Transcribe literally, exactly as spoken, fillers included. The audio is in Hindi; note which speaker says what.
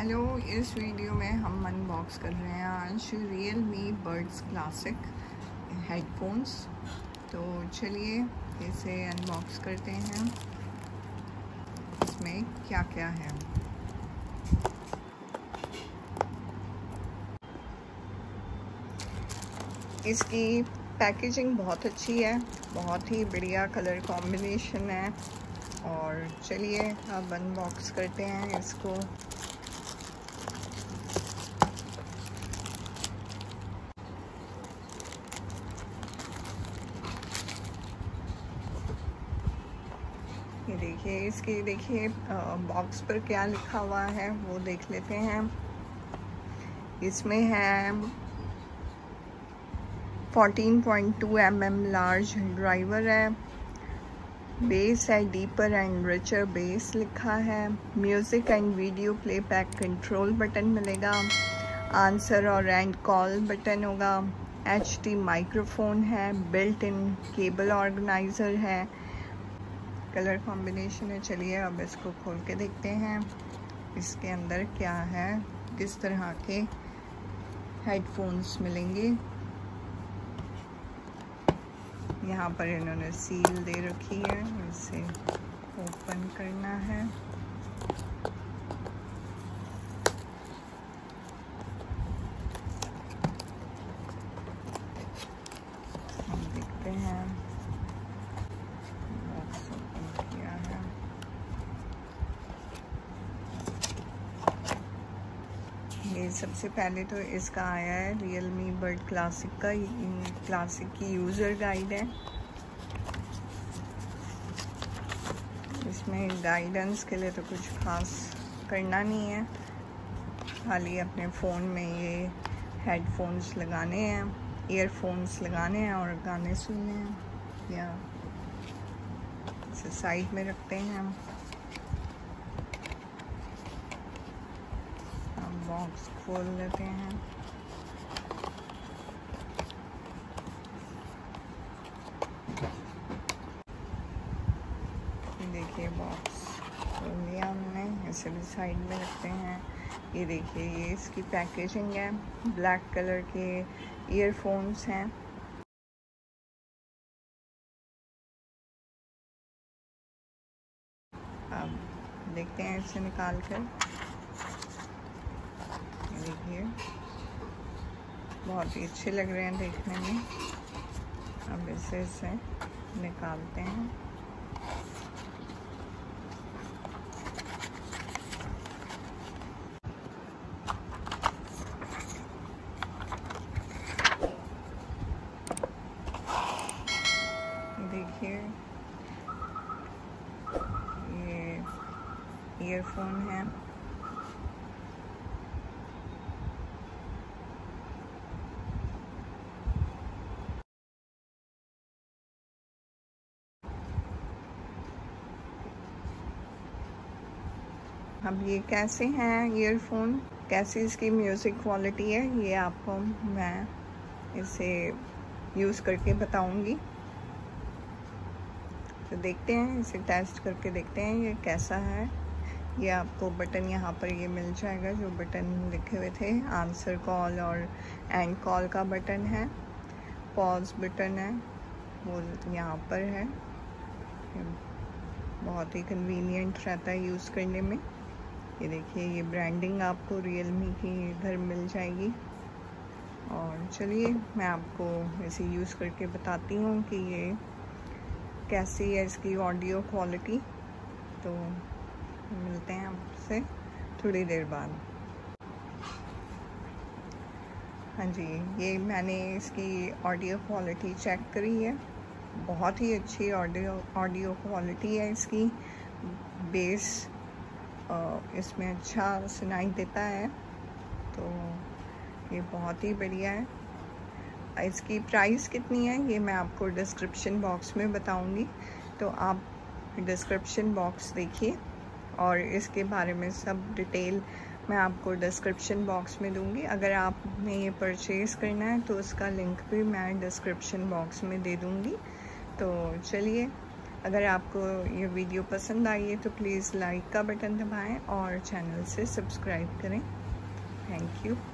Speaker 1: हेलो, इस वीडियो में हम अनबॉक्स कर रहे हैं आज Realme Buds Classic हेडफोन्स। तो चलिए इसे अनबॉक्स करते हैं। इसमें क्या क्या है। इसकी पैकेजिंग बहुत अच्छी है, बहुत ही बढ़िया कलर कॉम्बिनेशन है। और चलिए अब अनबॉक्स करते हैं इसको। ये देखिए, इसके देखिए बॉक्स पर क्या लिखा हुआ है वो देख लेते हैं। इसमें है fourteen point two M M large driver है, बेस है डीपर एंड रिचर बेस लिखा है, music and video playback control button मिलेगा, आंसर और एंड कॉल बटन होगा, एच डी माइक्रोफोन है, बिल्ट इन केबल ऑर्गेनाइज़र है, कलर कॉम्बिनेशन है। चलिए अब इसको खोल के देखते हैं इसके अंदर क्या है, किस तरह के हेडफोन्स मिलेंगे। यहाँ पर इन्होंने सील दे रखी है, इसे ओपन करना है। हम देखते हैं ये सबसे पहले तो इसका आया है Realme बड क्लासिक का क्लासिक की यूज़र गाइड है। इसमें गाइडेंस के लिए तो कुछ खास करना नहीं है, खाली अपने फ़ोन में ये हेडफोन्स लगाने हैं, ईयरफोन्स लगाने हैं और गाने सुनने हैं, या इसे साइड में रखते हैं हम। बॉक्स खोल लेते हैं। देखिए बॉक्स खोल लिया हमने, इसे भी साइड में रखते हैं। ये देखिए, ये इसकी पैकेजिंग है। ब्लैक कलर के ईयरफोन्स हैं। अब देखते हैं इसे निकाल कर। देखिए बहुत ही अच्छे लग रहे हैं देखने में। अब इसे इसे निकालते हैं। देखिए ये ईयरफोन है। अब ये कैसे हैं ईयरफोन, कैसी इसकी म्यूज़िक क्वालिटी है, ये आपको मैं इसे यूज़ करके बताऊंगी। तो देखते हैं, इसे टेस्ट करके देखते हैं ये कैसा है। ये आपको बटन यहाँ पर ये मिल जाएगा, जो बटन लिखे हुए थे, आंसर कॉल और एंड कॉल का बटन है, पॉज बटन है वो यहाँ पर है। बहुत ही कन्वीनियंट रहता है यूज़ करने में। ये देखिए, ये ब्रांडिंग आपको Realme की इधर मिल जाएगी। और चलिए मैं आपको इसे यूज़ करके बताती हूँ कि ये कैसी है इसकी ऑडियो क्वालिटी। तो मिलते हैं आपसे थोड़ी देर बाद। हाँ जी, ये मैंने इसकी ऑडियो क्वालिटी चेक करी है, बहुत ही अच्छी ऑडियो ऑडियो क्वालिटी है इसकी। बेस इसमें अच्छा सुनाई देता है, तो ये बहुत ही बढ़िया है। इसकी प्राइस कितनी है ये मैं आपको डिस्क्रिप्शन बॉक्स में बताऊंगी, तो आप डिस्क्रिप्शन बॉक्स देखिए और इसके बारे में सब डिटेल मैं आपको डिस्क्रिप्शन बॉक्स में दूंगी। अगर आपने ये परचेज़ करना है तो उसका लिंक भी मैं डिस्क्रिप्शन बॉक्स में दे दूंगी। तो चलिए अगर आपको ये वीडियो पसंद आई है तो प्लीज़ लाइक का बटन दबाएं और चैनल से सब्सक्राइब करें। Thank you.